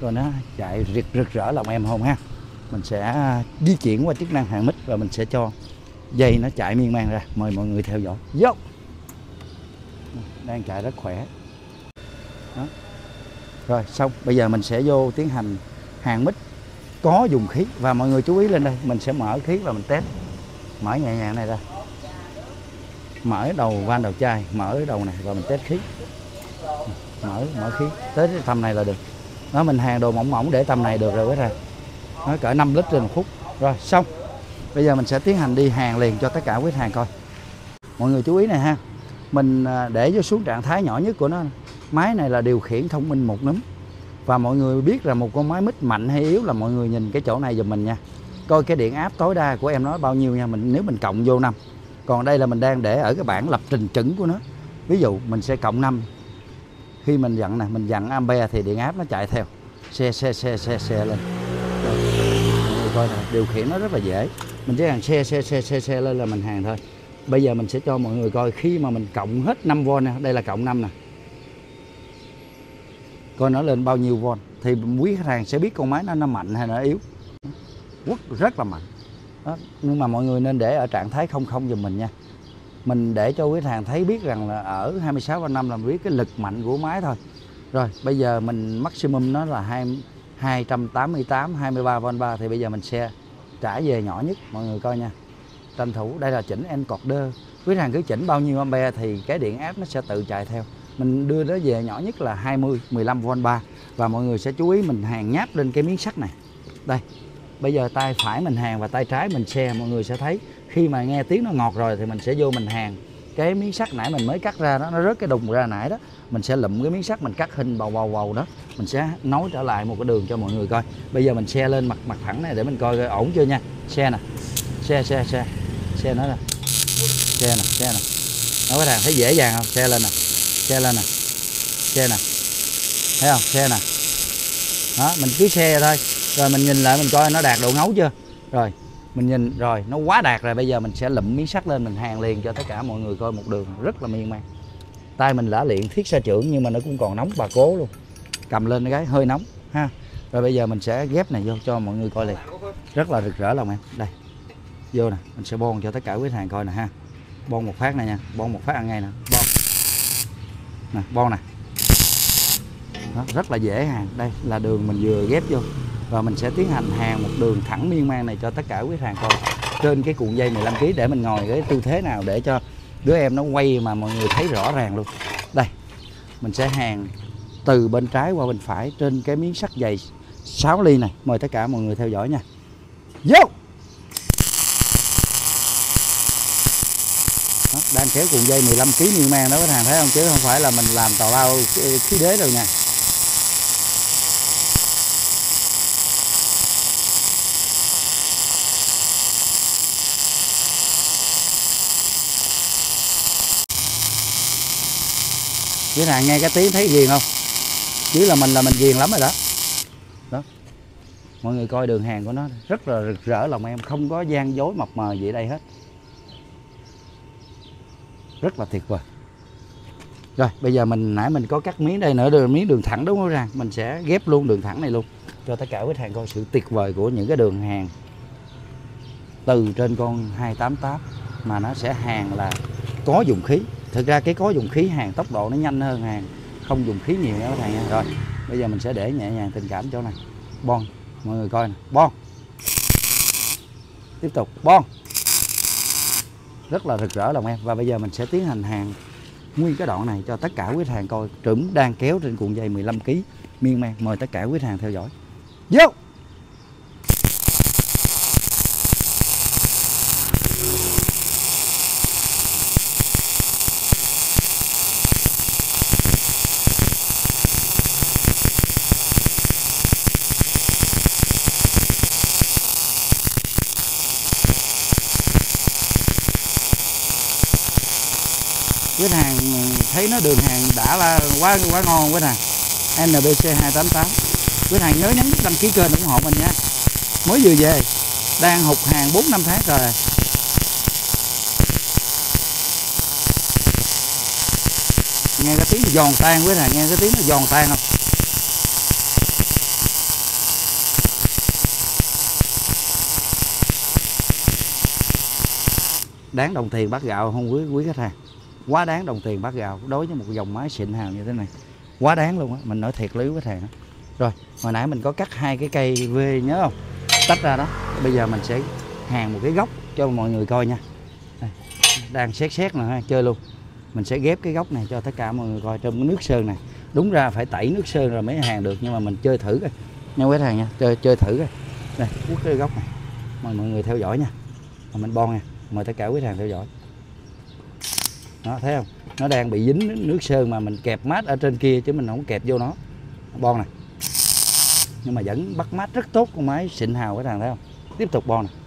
Speaker 1: rồi nó chạy rực rực rỡ lòng em không ha. Mình sẽ di chuyển qua chức năng hàng mít và mình sẽ cho dây nó chạy miên man ra. Mời mọi người theo dõi. Vô. Đang chạy rất khỏe. Đó. Rồi xong, bây giờ mình sẽ vô tiến hành hàng mít có dùng khí. Và mọi người chú ý lên đây, mình sẽ mở khí và mình test. Mở nhẹ nhàng này ra. Mở đầu van đầu chai, mở đầu này và mình test khí. Mở mở khí tới cái tầm này là được. Đó, mình hàng đồ mỏng mỏng để tầm này được rồi hết ra. Nó cỡ năm lít trên một phút. Rồi xong. Bây giờ mình sẽ tiến hành đi hàng liền cho tất cả quý hàng coi. Mọi người chú ý này ha. Mình để vô xuống trạng thái nhỏ nhất của nó. Máy này là điều khiển thông minh một núm. Và mọi người biết là một con máy mít mạnh hay yếu là mọi người nhìn cái chỗ này giùm mình nha. Coi cái điện áp tối đa của em nó bao nhiêu nha. Mình nếu mình cộng vô năm. Còn đây là mình đang để ở cái bảng lập trình chuẩn của nó. Ví dụ mình sẽ cộng năm. Khi mình dặn nè, mình dặn ampere thì điện áp nó chạy theo. Xe xe xe xe xe lên. Mọi người coi nè, điều khiển nó rất là dễ. Mình chỉ hàng xe xe xe xe xe lên là mình hàng thôi. Bây giờ mình sẽ cho mọi người coi khi mà mình cộng hết năm vôn nè, đây là cộng năm nè. Coi nó lên bao nhiêu vôn thì quý khách hàng sẽ biết con máy nó nó mạnh hay nó yếu. Quất rất là mạnh. Đó. Nhưng mà mọi người nên để ở trạng thái không không giùm mình nha. Mình để cho quý khách hàng thấy biết rằng là ở hai mươi sáu và năm là biết cái lực mạnh của máy thôi. Rồi bây giờ mình maximum nó là hai trăm tám mươi tám, hai mươi ba vôn ba thì bây giờ mình sẽ trả về nhỏ nhất mọi người coi nha. Tranh thủ đây là chỉnh encoder. Quý khách hàng cứ chỉnh bao nhiêu ampere thì cái điện áp nó sẽ tự chạy theo. Mình đưa nó về nhỏ nhất là hai mươi, mười lăm vôn ba. Và mọi người sẽ chú ý mình hàng nháp lên cái miếng sắt này. Đây. Bây giờ tay phải mình hàng và tay trái mình xe. Mọi người sẽ thấy khi mà nghe tiếng nó ngọt rồi thì mình sẽ vô mình hàng cái miếng sắt nãy mình mới cắt ra đó, nó rớt cái đùng ra nãy đó. Mình sẽ lụm cái miếng sắt mình cắt hình bầu bầu bầu đó. Mình sẽ nối trở lại một cái đường cho mọi người coi. Bây giờ mình xe lên mặt mặt thẳng này để mình coi, coi ổn chưa nha. Xe nè. Xe xe xe. Xe nó nè. Xe nè, xe nè. Nó có thằng thấy dễ dàng không? Xe lên nè. Xe lên nè. Xe nè. Thấy không? Xe nè. Đó, mình cứ xe thôi. Rồi mình nhìn lại mình coi nó đạt độ ngấu chưa. Rồi, mình nhìn rồi nó quá đạt rồi. Bây giờ mình sẽ lụm miếng sắt lên mình hàng liền cho tất cả mọi người coi một đường rất là miên man. Tay mình đã luyện thiết xa trưởng nhưng mà nó cũng còn nóng bà cố luôn. Cầm lên cái hơi nóng ha. Rồi bây giờ mình sẽ ghép này vô cho mọi người coi liền. Rất là rực rỡ lòng em. Đây. Vô nè, mình sẽ bon cho tất cả quý hàng coi nè ha. Bon một phát này nha, bon một phát ăn ngay nè. Bon. Nè, bon nè. Đó, rất là dễ hàng. Đây là đường mình vừa ghép vô. Và mình sẽ tiến hành hàng một đường thẳng miên man này cho tất cả quý hàng coi. Trên cái cuộn dây mười lăm ki lô gam để mình ngồi cái tư thế nào để cho đứa em nó quay mà mọi người thấy rõ ràng luôn. Đây. Mình sẽ hàng từ bên trái qua bên phải trên cái miếng sắt dày sáu ly này. Mời tất cả mọi người theo dõi nha. Vô. Đó, đang kéo cuộn dây mười lăm ki lô gam miên man đó các hàng thấy không, chứ không phải là mình làm tào lao khí đế đâu nha. Quý hàng nghe cái tiếng thấy ghiền không? Chứ là mình là mình ghiền lắm rồi đó. Đó. Mọi người coi đường hàng của nó rất là rực rỡ lòng em, không có gian dối mập mờ gì ở đây hết. Rất là tuyệt vời. Rồi, bây giờ mình nãy mình có cắt miếng đây nữa, đường miếng đường thẳng đúng không Rang? Mình sẽ ghép luôn đường thẳng này luôn cho tất cả quý hàng coi sự tuyệt vời của những cái đường hàng từ trên con hai tám tám mà nó sẽ hàng là có dùng khí. Thực ra cái có dùng khí hàng tốc độ nó nhanh hơn hàng không dùng khí nhiều nha các bạn nha. Rồi, bây giờ mình sẽ để nhẹ nhàng tình cảm chỗ này. Bon, mọi người coi nè, bon. Tiếp tục bon. Rất là rực rỡ lòng em. Và bây giờ mình sẽ tiến hành hàng nguyên cái đoạn này cho tất cả quý hàng coi. Trùm đang kéo trên cuộn dây mười lăm ki lô gam miên man. Mời tất cả quý hàng theo dõi. Vô. Cái hàng thấy nó đường hàng đã là quá quá ngon quá nè. en bê xê hai tám tám. Quý hàng nhớ nhấn đăng ký kênh ủng hộ mình nha. Mới vừa về, đang hụt hàng bốn năm tháng rồi. Nghe cái tiếng giòn tan quý hàng, nghe cái tiếng nó giòn tan không? Đáng đồng tiền bát gạo không quý quý khách hàng, quá đáng đồng tiền bát gạo đối với một dòng máy xịn hào như thế này, quá đáng luôn á, mình nói thiệt với khách hàng đó. Rồi hồi nãy mình có cắt hai cái cây V nhớ không, tách ra đó. Bây giờ mình sẽ hàn một cái góc cho mọi người coi nha. Đây, đang xét xét nè, chơi luôn. Mình sẽ ghép cái góc này cho tất cả mọi người coi trong cái nước sơn này. Đúng ra phải tẩy nước sơn rồi mới hàn được, nhưng mà mình chơi thử coi nha quý khách hàng nha, chơi chơi thử coi. Đây quất cái góc này, mời mọi người theo dõi nha. Mình bon nha, mời tất cả quý khách hàng theo dõi. Đó, thấy không, nó đang bị dính nước sơn mà mình kẹp mát ở trên kia chứ mình không kẹp vô nó. Bon này, nhưng mà vẫn bắt mát rất tốt, con máy xịn hào các thằng thấy không. Tiếp tục bon này.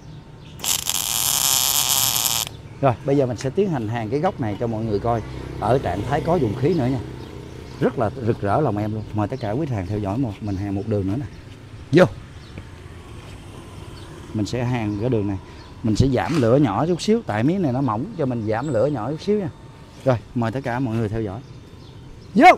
Speaker 1: Rồi bây giờ mình sẽ tiến hành hàn cái góc này cho mọi người coi ở trạng thái có dùng khí nữa nha, rất là rực rỡ lòng em luôn. Mời tất cả quý hàng theo dõi một mình hàn một đường nữa nè. Vô, mình sẽ hàn cái đường này, mình sẽ giảm lửa nhỏ chút xíu tại miếng này nó mỏng, cho mình giảm lửa nhỏ chút xíu nha. Rồi mời tất cả mọi người theo dõi. Vô.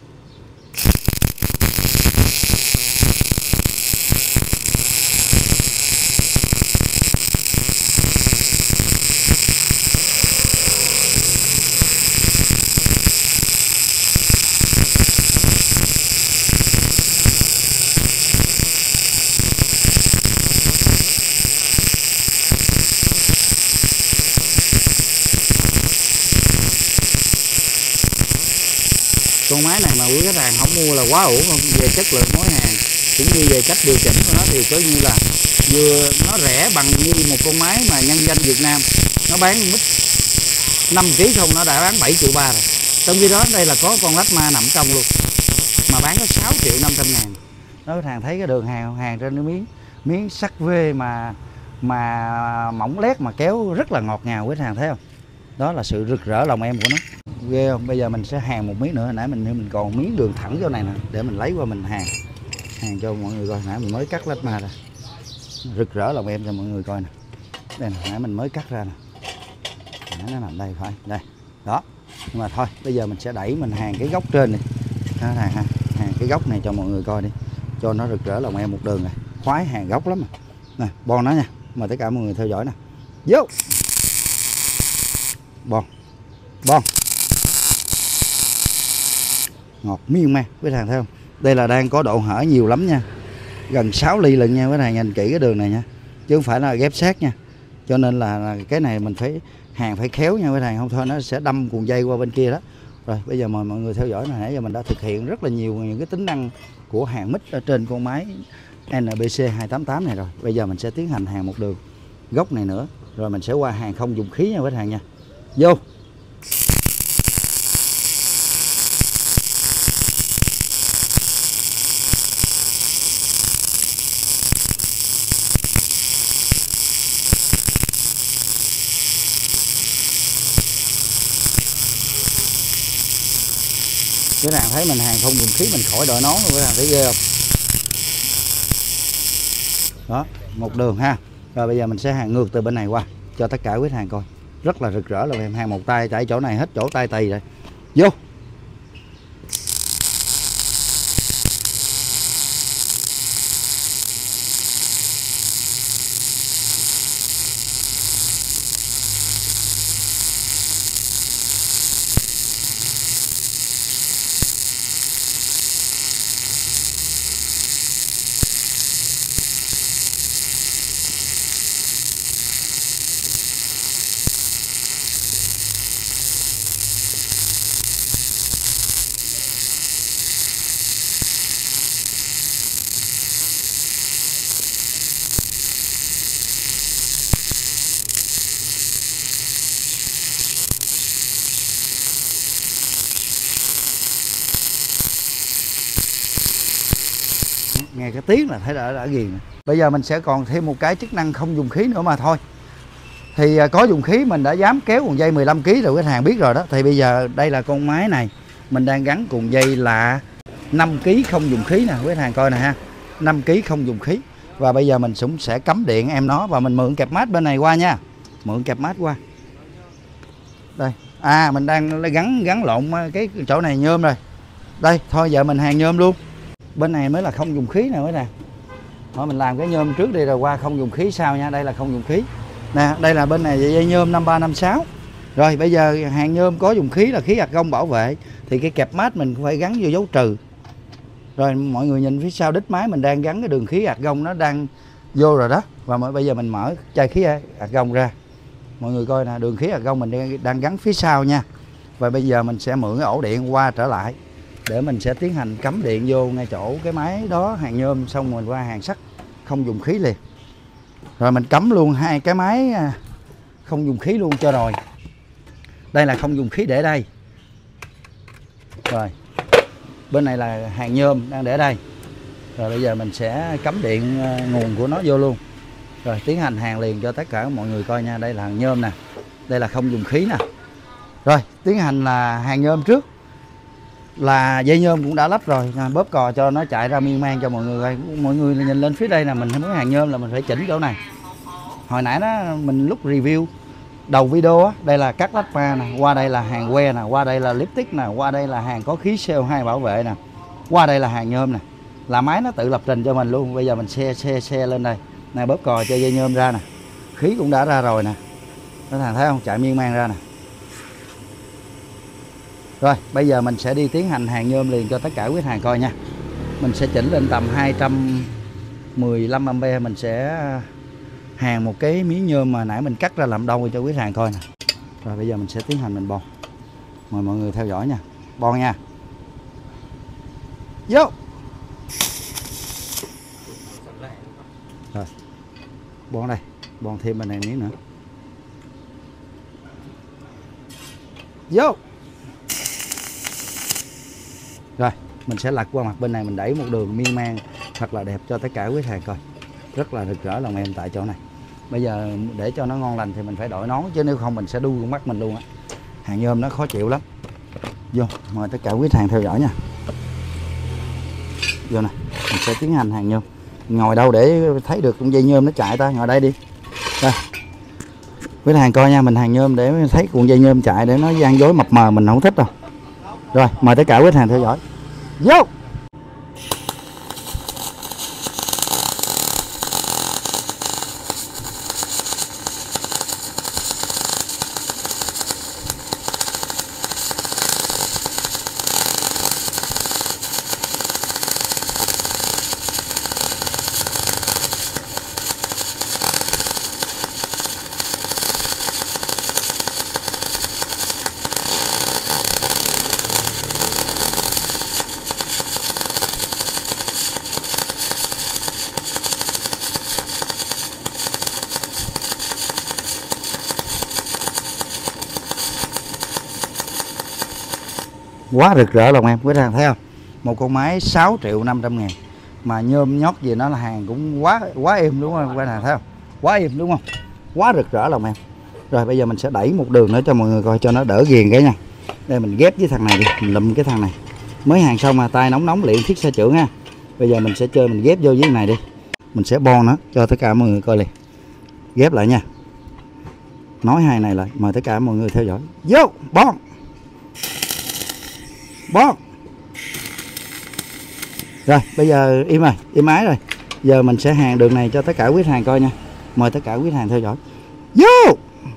Speaker 1: Con máy này mà quý khách hàng không mua là quá uổng, không về chất lượng mối hàng cũng như về cách điều chỉnh của nó thì coi như là vừa nó rẻ bằng như một con máy mà nhân danh Việt Nam nó bán mít năm ký không nó đã bán bảy triệu ba rồi. Trong khi đó đây là có con lách ma nằm trong luôn mà bán có sáu triệu năm trăm ngàn. Đó khách hàng thấy cái đường hàng hàng trên cái miếng miếng sắt V mà mà mỏng lét mà kéo rất là ngọt ngào, quý khách hàng thấy không. Đó là sự rực rỡ lòng em của nó, ghê không. Bây giờ mình sẽ hàn một miếng nữa, hồi nãy mình mình còn miếng đường thẳng chỗ này nè, để mình lấy qua mình hàn hàn cho mọi người coi. Nãy mình mới cắt lách ma ra, rực rỡ lòng em cho mọi người coi nè. Đây nè, nãy mình mới cắt ra nè, nãy nó nằm đây phải đây đó. Nhưng mà thôi bây giờ mình sẽ đẩy mình hàn cái góc trên này ha, hàn, hàn, hàn cái góc này cho mọi người coi đi, cho nó rực rỡ lòng em một đường này. Khoái hàn góc lắm mà. Nè bon nó nha, mời tất cả mọi người theo dõi nè. Vô bon bon ngọt miên man, quý hàng thấy không. Đây là đang có độ hở nhiều lắm nha, gần sáu ly lần nha quý hàng, nhìn kỹ cái đường này nha, chứ không phải là ghép sát nha. Cho nên là, là cái này mình phải hàng phải khéo nha quý hàng, không thôi nó sẽ đâm cuộn dây qua bên kia đó. Rồi bây giờ mời mọi người theo dõi này, nãy giờ mình đã thực hiện rất là nhiều những cái tính năng của hàn mít ở trên con máy N B C hai tám tám này rồi. Bây giờ mình sẽ tiến hành hàn một đường góc này nữa, rồi mình sẽ qua hàn không dùng khí nha quý hàng nha. Vô. Cái nàng thấy mình hàng không dùng khí mình khỏi đội nón luôn, các bạn thấy ghê không. Đó, một đường ha. Rồi bây giờ mình sẽ hàng ngược từ bên này qua cho tất cả quý hàng coi, rất là rực rỡ luôn em. Hàng một tay tại chỗ này hết chỗ tay tì rồi. Vô. Nghe cái tiếng là thấy đã đã ghiền. Bây giờ mình sẽ còn thêm một cái chức năng không dùng khí nữa mà thôi. Thì có dùng khí mình đã dám kéo cuộn dây mười lăm ki lô gam rồi, khách hàng biết rồi đó. Thì bây giờ đây là con máy này mình đang gắn cuộn dây là năm ki lô gam không dùng khí nè, quý khách hàng coi nè ha, năm ki lô gam không dùng khí. Và bây giờ mình cũng sẽ cắm điện em nó, và mình mượn kẹp mát bên này qua nha, mượn kẹp mát qua đây. À mình đang gắn gắn lộn cái chỗ này nhôm rồi đây. Thôi giờ mình hàn nhôm luôn, bên này mới là không dùng khí nè mấy nè. Thôi mình làm cái nhôm trước đi rồi qua không dùng khí sau nha. Đây là không dùng khí. Nè, đây là bên này dây nhôm năm ba năm sáu. Rồi bây giờ hàng nhôm có dùng khí là khí argon bảo vệ, thì cái kẹp mát mình cũng phải gắn vô dấu trừ. Rồi mọi người nhìn phía sau đít máy mình đang gắn cái đường khí argon nó đang vô rồi đó. Và bây giờ mình mở chai khí argon ra. Mọi người coi nè, đường khí argon mình đang, đang gắn phía sau nha. Và bây giờ mình sẽ mượn cái ổ điện qua trở lại để mình sẽ tiến hành cắm điện vô ngay chỗ cái máy đó, hàng nhôm, xong mình qua hàng sắt không dùng khí liền. Rồi mình cắm luôn hai cái máy không dùng khí luôn cho rồi. Đây là không dùng khí để đây. Rồi bên này là hàng nhôm đang để đây. Rồi bây giờ mình sẽ cắm điện nguồn của nó vô luôn. Rồi tiến hành hàng liền cho tất cả mọi người coi nha. Đây là hàng nhôm nè, đây là không dùng khí nè. Rồi tiến hành là hàng nhôm trước là dây nhôm cũng đã lắp rồi, bóp cò cho nó chạy ra miên man cho mọi người coi. Mọi người nhìn lên phía đây là mình muốn hàng nhôm là mình phải chỉnh chỗ này. Hồi nãy đó mình lúc review đầu video á, đây là cắt lách ma nè, qua đây là hàng que nè, qua đây là lipstick nè, qua đây là hàng có khí xê o hai bảo vệ nè, qua đây là hàng nhôm nè, là máy nó tự lập trình cho mình luôn. Bây giờ mình xe xe xe lên đây nè, bóp cò cho dây nhôm ra nè, khí cũng đã ra rồi nè, các bạn thấy không, chạy miên man ra nè. Rồi bây giờ mình sẽ đi tiến hành hàng nhôm liền cho tất cả quý hàng coi nha. Mình sẽ chỉnh lên tầm hai trăm mười lăm ampe, mình sẽ hàng một cái miếng nhôm mà nãy mình cắt ra làm đôi cho quý hàng coi nè. Rồi bây giờ mình sẽ tiến hành mình bon. Mời mọi người theo dõi nha. Bon nha. Vô. Rồi. Bon đây, bon thêm bên này miếng nữa. Vô. Rồi, mình sẽ lật qua mặt bên này, mình đẩy một đường miên man thật là đẹp cho tất cả quý hàng coi. Rất là rực rỡ lòng em tại chỗ này. Bây giờ để cho nó ngon lành thì mình phải đổi nón, chứ nếu không mình sẽ đu con mắt mình luôn á. Hàng nhôm nó khó chịu lắm. Vô, mời tất cả quý hàng theo dõi nha. Vô nè, mình sẽ tiến hành hàng nhôm. Ngồi đâu để thấy được con dây nhôm nó chạy ta, ngồi đây đi. Đây. Quý hàng coi nha, mình hàng nhôm để thấy cuộn dây nhôm chạy để nó gian dối mập mờ mình không thích đâu. Rồi, mời tất cả quý hàng theo dõi. Vô. Quá rực rỡ lòng em, quý hàng thấy không? Một con máy sáu triệu năm trăm ngàn mà nhôm nhót gì nó là hàng cũng quá quá êm đúng không quý hàng thấy không? Quá êm đúng không? Quá rực rỡ lòng em. Rồi bây giờ mình sẽ đẩy một đường nữa cho mọi người coi cho nó đỡ ghiền cái nha. Đây mình ghép với thằng này đi, mình lụm cái thằng này. Mới hàng xong mà tay nóng nóng luyện thiết xe trưởng ha. Bây giờ mình sẽ chơi mình ghép vô với cái này đi. Mình sẽ bon nó cho tất cả mọi người coi liền. Ghép lại nha. Nói hai này lại, mời tất cả mọi người theo dõi. Vô, bon. Bon. Rồi bây giờ im rồi, im ái rồi. Giờ mình sẽ hàng đường này cho tất cả quý hàng coi nha. Mời tất cả quý hàng theo dõi. Vô.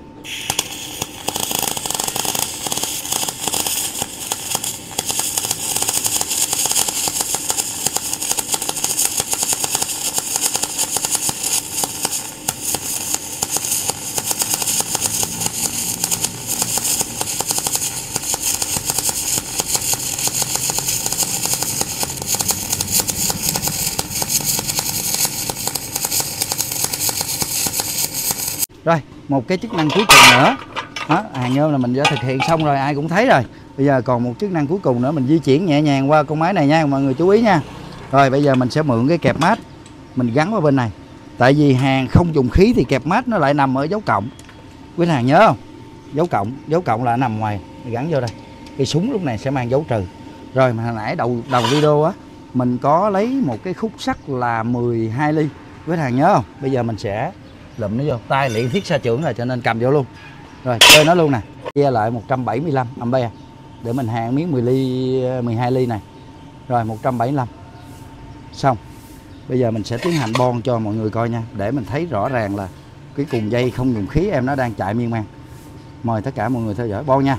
Speaker 1: Rồi, một cái chức năng cuối cùng nữa. Đó, hàng nhôm là mình đã thực hiện xong rồi, ai cũng thấy rồi. Bây giờ còn một chức năng cuối cùng nữa, mình di chuyển nhẹ nhàng qua con máy này nha, mọi người chú ý nha. Rồi bây giờ mình sẽ mượn cái kẹp mát mình gắn vào bên này. Tại vì hàng không dùng khí thì kẹp mát nó lại nằm ở dấu cộng. Quý hàng nhớ không? Dấu cộng, dấu cộng là nằm ngoài, mình gắn vô đây. Cái súng lúc này sẽ mang dấu trừ. Rồi mà hồi nãy đầu đầu video á, mình có lấy một cái khúc sắt là mười hai ly. Quý hàng nhớ không? Bây giờ mình sẽ lụm nó vô, tay luyện thiết xa trưởng rồi cho nên cầm vô luôn. Rồi chơi nó luôn nè, chia lại một trăm bảy mươi lăm ampe để mình hàng miếng mười ly, mười hai ly này. Rồi một trăm bảy mươi lăm. Xong. Bây giờ mình sẽ tiến hành bon cho mọi người coi nha, để mình thấy rõ ràng là cái cuộn dây không dùng khí em nó đang chạy miên man. Mời tất cả mọi người theo dõi bon nha.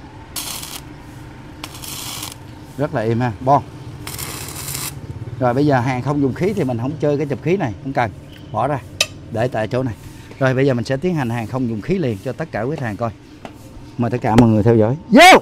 Speaker 1: Rất là êm ha, bon. Rồi bây giờ hàng không dùng khí thì mình không chơi cái chụp khí này, không cần, bỏ ra, để tại chỗ này. Rồi bây giờ mình sẽ tiến hành hàng không dùng khí liền cho tất cả quý khách hàng coi. Mời tất cả mọi người theo dõi. Vô!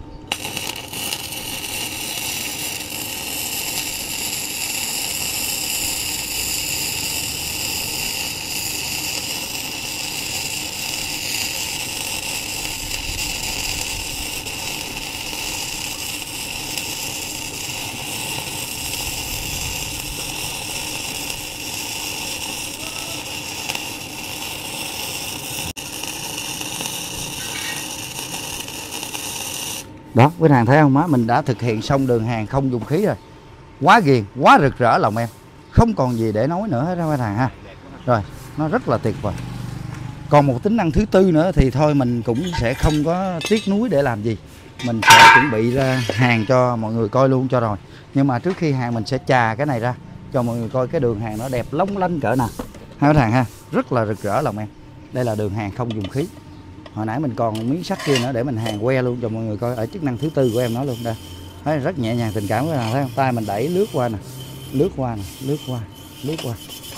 Speaker 1: Đó, quý hàng thấy không má, mình đã thực hiện xong đường hàng không dùng khí rồi. Quá ghiền, quá rực rỡ lòng em. Không còn gì để nói nữa hết đó quý hàng ha. Rồi, nó rất là tuyệt vời. Còn một tính năng thứ tư nữa thì thôi mình cũng sẽ không có tiếc nuối để làm gì. Mình sẽ chuẩn bị ra hàng cho mọi người coi luôn cho rồi. Nhưng mà trước khi hàng mình sẽ chà cái này ra cho mọi người coi cái đường hàng nó đẹp lóng lánh cỡ nào. Hai quý hàng ha, rất là rực rỡ lòng em. Đây là đường hàng không dùng khí. Hồi nãy mình còn miếng sắt kia nữa để mình hàng que luôn cho mọi người coi ở chức năng thứ tư của em nó luôn đây. Thấy rất nhẹ nhàng tình cảm, các bạn thấy không? Tay mình đẩy lướt qua nè, lướt qua nè, lướt qua, lướt qua.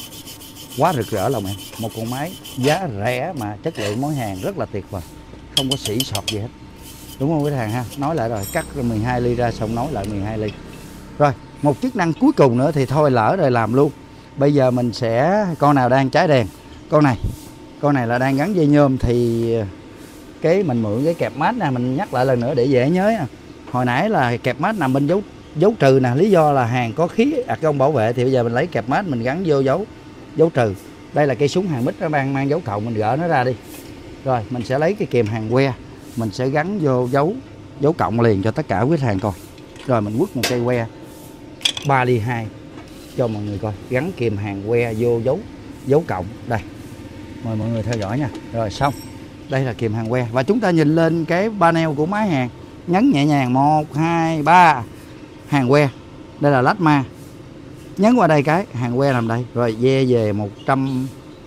Speaker 1: Quá rực rỡ lòng em. Một con máy giá rẻ mà chất lượng món hàng rất là tuyệt vời. Không có sỉ sọt gì hết. Đúng không quý hàng ha? Nói lại rồi, cắt mười hai ly ra xong nói lại mười hai ly. Rồi, một chức năng cuối cùng nữa thì thôi lỡ rồi làm luôn. Bây giờ mình sẽ, con nào đang cháy đèn? Con này. Con này là đang gắn dây nhôm thì cái mình mượn cái kẹp mát nè, mình nhắc lại lần nữa để dễ nhớ nha. Hồi nãy là kẹp mát nằm bên dấu dấu trừ nè, lý do là hàng có khí argon bảo vệ thì bây giờ mình lấy kẹp mát mình gắn vô dấu dấu trừ. Đây là cây súng hàng mít nó đang mang dấu cộng, mình gỡ nó ra đi. Rồi mình sẽ lấy cái kìm hàng que, mình sẽ gắn vô dấu dấu cộng liền cho tất cả quý hàng coi. Rồi mình quất một cây que ba ly hai cho mọi người coi, gắn kìm hàng que vô dấu dấu cộng đây. Mời mọi người theo dõi nha. Rồi xong. Đây là kìm hàng que và chúng ta nhìn lên cái panel của máy hàng, nhấn nhẹ nhàng một hai ba hàng que. Đây là lát ma. Nhấn qua đây cái hàng que nằm đây. Rồi ve về một trăm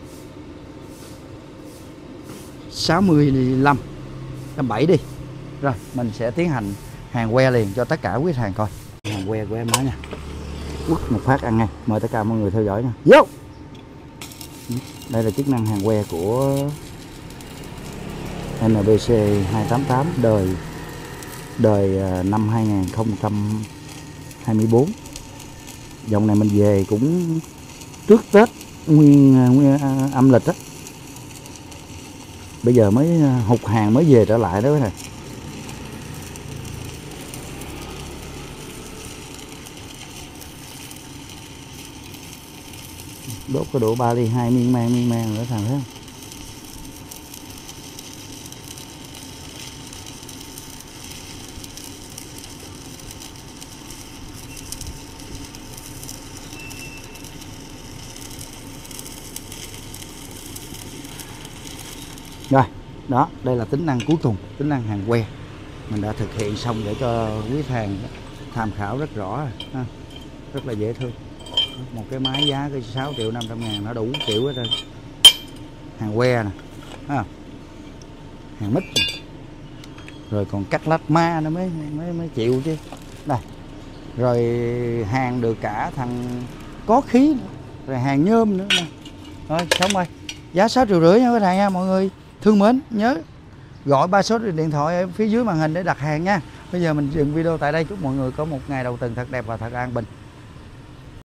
Speaker 1: sáu mươi lăm, một trăm bảy mươi đi. Rồi mình sẽ tiến hành hàng que liền cho tất cả quý hàng coi. Hàng que của em nói nha. Quất một phát ăn ngay. Mời tất cả mọi người theo dõi nha. Vô. Đây là chức năng hàng que của en bê xê hai tám tám đời đời năm hai nghìn không trăm hai mươi tư. Dòng này mình về cũng trước Tết nguyên, nguyên âm lịch á. Bây giờ mới hụt hàng mới về trở lại đó này. Đốt có độ ba ly hai miên man miên man nữa thằng thấy không? Rồi, đó, đây là tính năng cuối cùng, tính năng hàng que. Mình đã thực hiện xong để cho quý hàng tham khảo rất rõ, ha. Rất là dễ thương. Một cái máy giá cái sáu triệu năm trăm ngàn nó đủ kiểu hết trơn. Hàng que nè, ha. Hàng mít. Rồi còn cắt lát ma nó mới mới mới chịu chứ. Đây. Rồi hàng được cả thằng có khí nữa. Rồi hàng nhôm nữa nè. Rồi xong rồi. Giá sáu triệu rưỡi nha các bạn nha, mọi người thương mến, nhớ gọi ba số điện thoại ở phía dưới màn hình để đặt hàng nha. Bây giờ mình dừng video tại đây, chúc mọi người có một ngày đầu tuần thật đẹp và thật an bình.